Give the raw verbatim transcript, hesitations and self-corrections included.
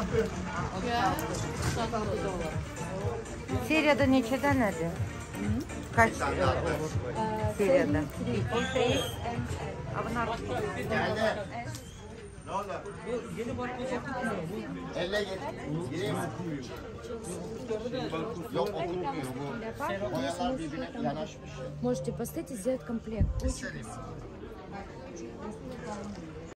Seriyada neçədən nədir? Kaç e, olur seriyada? Bunlar Ne oldu? Elle gel. Gireyim mi? Yok okunmuyor bu. Boyalar birbirine yanaşmış. Можете поставить и сделать комплект. Очень Göstereyim.